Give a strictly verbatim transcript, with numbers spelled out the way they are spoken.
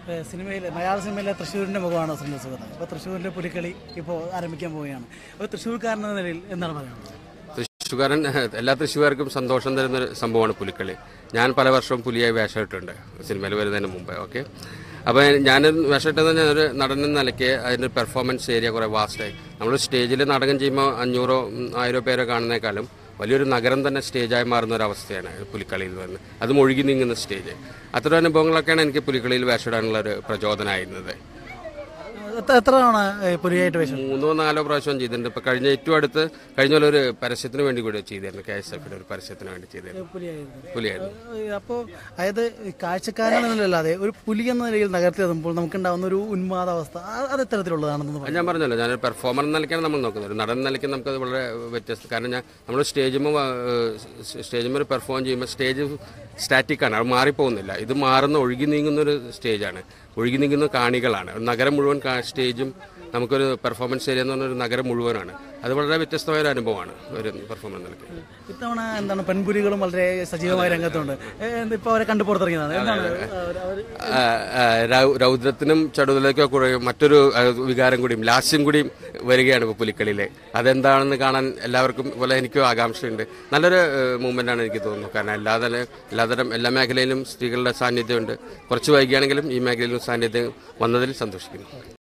സിനിമയിലെ മലയാള സിനിമയിലെ തൃശ്ശൂരിൻ്റെ മുഖമാണ് സുനിൽ സുഗതൻ. അപ്പോൾ തൃശ്ശൂരിൻ്റെ പുലിക്കളി ഇപ്പോൾ ആരംഭിക്കാൻ പോവുകയാണ്. അപ്പോൾ തൃശ്ശൂർക്കാരൻ എന്ന നിലയിൽ എന്താണ് പറയുന്നത്? തൃശ്ശൂർക്കാരൻ എല്ലാ തൃശ്ശൂർക്കാർക്കും സന്തോഷം തരുന്നൊരു സംഭവമാണ് പുലിക്കളി. ഞാൻ പല വർഷവും പുലിയായി വേഷമിട്ടുണ്ട് സിനിമയിൽ വരുന്നതിന് മുമ്പ്. ഓക്കെ, അപ്പോൾ ഞാൻ വേഷമിട്ടെന്ന് പറഞ്ഞാൽ ഒരു നടൻ നിലയ്ക്ക് അതിൻ്റെ പെർഫോമൻസ് ഏരിയ കുറേ വാസ്റ്റായി. നമ്മൾ സ്റ്റേജിൽ നാടകം ചെയ്യുമ്പോൾ അഞ്ഞൂറോ ആയിരോ പേരോ കാണുന്നേക്കാളും വലിയൊരു നഗരം തന്നെ സ്റ്റേജായി മാറുന്ന ഒരു അവസ്ഥയാണ് പുലിക്കളിയിൽ വന്ന്. അതും ഒഴുകി നീങ്ങുന്ന സ്റ്റേജ്. അത്തരം അനുഭവങ്ങളൊക്കെയാണ് എനിക്ക് പുലിക്കളിയിൽ വേഷമിടാനുള്ള ഒരു പ്രചോദനമായിരുന്നത്. എത്ര തവണ പുലിയായിട്ട് വേഷം? മൂന്നോ നാലോ പ്രാവശ്യം ചെയ്തിട്ടുണ്ട്. ഇപ്പൊ കഴിഞ്ഞ ഏറ്റവും അടുത്ത് കഴിഞ്ഞ പോലെ ഒരു പരസ്യത്തിന് വേണ്ടി കൂടി ചെയ്തിരുന്നു. കെ എസ് എഫിന്റെ ഒരു പരസ്യത്തിന് വേണ്ടി ചെയ്തിരുന്നു. പുലിയായിരുന്നു. അപ്പോൾ അതായത് കാഴ്ചക്കാരനല്ലാതെ ഒരു പുലി എന്ന നിലയിൽ നഗരത്തിലെത്തുമ്പോൾ നമുക്കുണ്ടാകുന്ന ഒരു ഉന്മാദാവസ്ഥ അത് എത്തരത്തിലുള്ളതാണെന്ന് ഞാൻ പറഞ്ഞല്ലോ. ഞാനൊരു പെർഫോമർ നിലയ്ക്കാണ് നമ്മൾ നോക്കുന്നത്. ഒരു നടൻ നിലയ്ക്ക് നമുക്കത് വളരെ വ്യത്യസ്തം. കാരണം ഞാൻ നമ്മൾ സ്റ്റേജുമ്പോൾ സ്റ്റേജുമ്പോൾ ഒരു പെർഫോം ചെയ്യുമ്പോൾ സ്റ്റേജ് സ്റ്റാറ്റിക്കാണ്, അത് മാറിപ്പോകുന്നില്ല. ഇത് മാറുന്ന ഒഴുകി നീങ്ങുന്നൊരു സ്റ്റേജാണ്, ഒഴുകി നീങ്ങുന്ന കാണികളാണ്. നഗരം മുഴുവൻ സ്റ്റേജും നമുക്കൊരു പെർഫോമൻസ് ഏരിയ എന്ന് പറഞ്ഞൊരു നഗരം മുഴുവനാണ്. അത് വളരെ വ്യത്യസ്തമായ ഒരു അനുഭവമാണ് ഒരു പെർഫോമൻസ് നിലയ്ക്ക്. ഇത്തവണ എന്താണ് പെൺപുലികളും വളരെ സജീവമായ രംഗത്തുണ്ട്. ഇപ്പോൾ അവരെ കണ്ടു പുറത്തിറങ്ങിയതാണ്. രൗദ്രത്തിനും ചടുതലേക്കോ കൂടെ മറ്റൊരു വികാരം കൂടിയും ലാസ്യം കൂടിയും വരികയാണ് ഇപ്പോൾ പുലിക്കളിയിലെ. അതെന്താണെന്ന് കാണാൻ എല്ലാവർക്കും പോലെ എനിക്കും ആകാംക്ഷയുണ്ട്. നല്ലൊരു മൂവ്മെൻ്റാണ് എനിക്ക് തോന്നുന്നു. കാരണം എല്ലാതരം എല്ലാതരം എല്ലാ മേഖലയിലും സ്ത്രീകളുടെ സാന്നിധ്യമുണ്ട്. കുറച്ച് വൈകിയാണെങ്കിലും ഈ മേഖലയിലും സാന്നിധ്യം വന്നതിൽ സന്തോഷിക്കുന്നു.